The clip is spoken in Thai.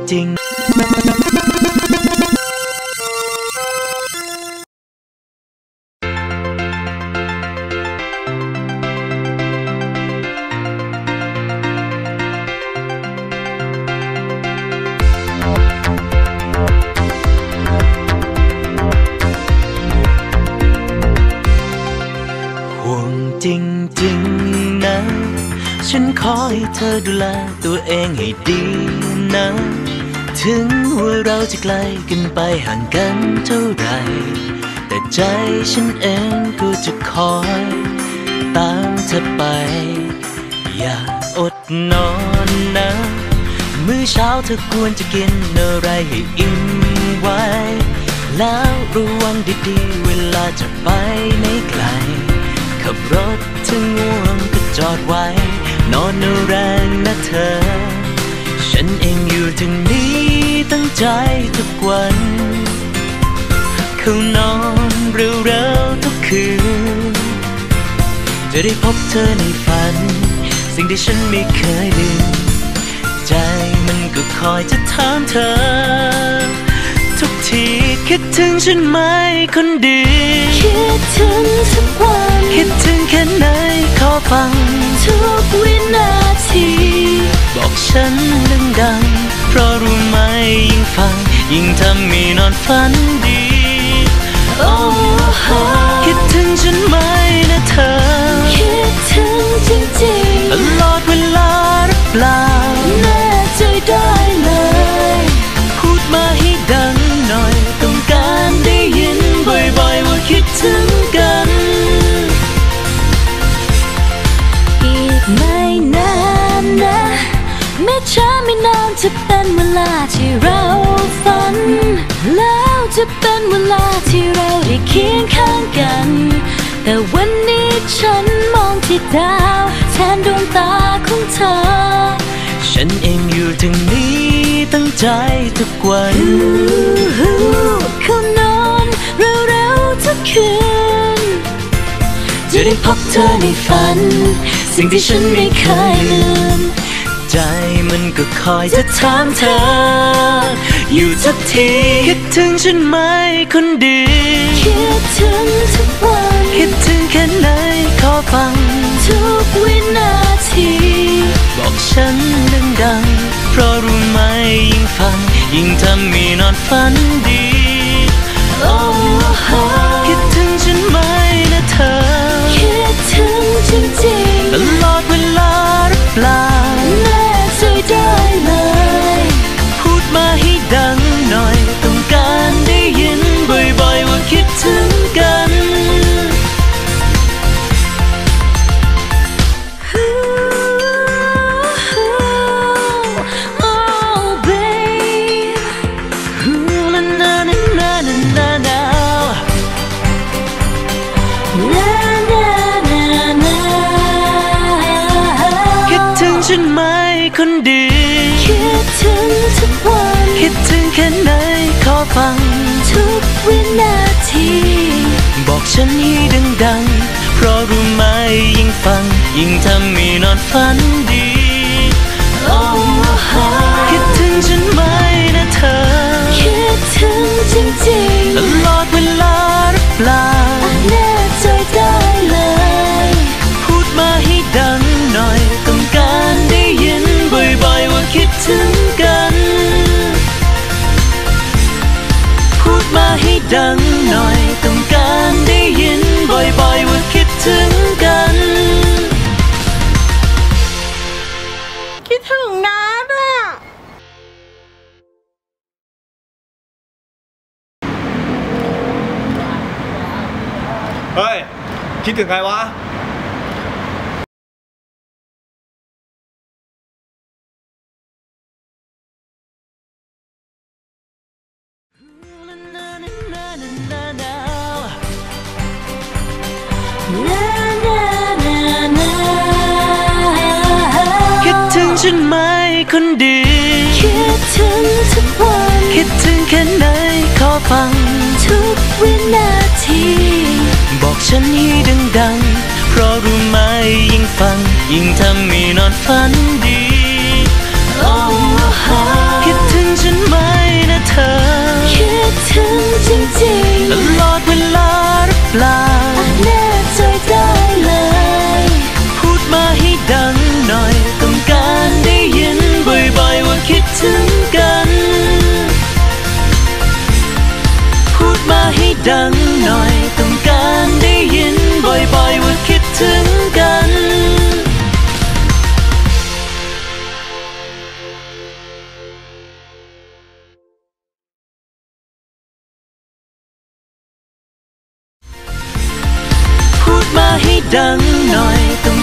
จริงจริงๆนะฉันขอให้เธอดูแลตัวเองให้ดีนะถึงว่าเราจะไกลกันไปห่างกันเท่าไรแต่ใจฉันเองก็จะคอยตามเธอไปอย่าอดนอนนะมื้อเช้าเธอควรจะกินอะไรให้อิ่มไว้แล้วระวังดีๆเวลาจะไปไหนไกลขับรถถึงง่วงก็จอดไว้นอนแรงนะเธอฉันเองอยู่ถึงนี้ตั้งใจทุกวันเข้านอนเร็วๆทุกคืนจะได้พบเธอในฝันสิ่งที่ฉันไม่เคยลืมใจมันก็คอยจะถามเธอทุกทีคิดถึงฉันไหมคนดีคิดถึงทุกวันคิดถึงแค่ไหนขอฟังทุกวินาทีบอกฉันดังๆเพราะรู้ไหมยิ่งฟังยิ่งทำให้นอนฝันดีโอ้โหคิดถึงฉันไหมนะเธอคิดถึงจริงๆตลอดเวลาหรือเปล่าแน่ใจได้เลยพูดมาให้ดังหน่อยต้องการได้ยินบ่อยๆว่าคิดถึงกันอีกไม่นานนะไม่ช้าไม่นานจะเป็นเวลาที่เราฝันแล้วจะเป็นเวลาที่เราได้เคียงข้างกันแต่วันนี้ฉันมองที่ดาวแทนดวงตาของเธอฉันเองอยู่ถึงนี้ตั้งใจทุกวันเข้านอนเร็วๆทุกคืนจะได้พบเธอในฝันสิ่งที่ฉันไม่เคยลืมใจมันก็คอยจะถามเธออยู่ทุกทีคิดถึงฉันไหมคนดีคิดถึงทุกวันคิดถึงแค่ไหนขอฟังทุกวินาทีบอกฉันดังๆเพราะรู้ไหมยิ่งฟังยิ่งทำให้นอนฝันดีโอ้โหคิดถึงฉันไหมนะเธอคิดถึงจริงๆตลอดเวลาหรือเปล่าแน่ใจได้เลยพูดมาให้ดังหน่อยต้องการได้ยินบ่อยๆว่าคิดถึงกันฉันไหมคนดีคิดถึงทุกวันคิดถึงแค่ไหนขอฟังทุกวินาทีบอกฉันให้ดังๆเพราะรู้ไหมยิ่งฟังยิ่งทำให้นอนฝันดีโอ้โหคิดถึงฉันไหมนะเธอคิดถึงจริงๆตลอดเวลาหรือเปล่าแน่ใจได้เลยพูดมาให้ดังหน่อยต้องการได้ยินบ่อยๆว่าคิดถึงกันพูดมาให้ดังหน่อยต้องการได้ยินบ่อยๆว่าคิดถึงกันคิดถึงนะเฮ้ยคิดถึงใครวะคิดถึงฉันไหมคนดีคิดถึงทุกวันคิดถึงแค่ไหนขอฟังทุกวินาทีบอกฉันให้ดังๆเพราะรู้ไหมยิ่งฟังยิ่งทำให้นอนฝันดีโอ้โหคิดถึงฉันไหมนะเธอคิดถึงจริงๆตลอดเวลาหรือเปล่าแน่ใจได้เลยพูดมาให้ดังหน่อยต้องการได้ยินบ่อยๆว่าคิดถึงกันพูดมาให้ดังหน่อยต้องการได้ยินบ่อยๆว่าคิดถึงกันพูดมาให้ดังหน่อยต้อง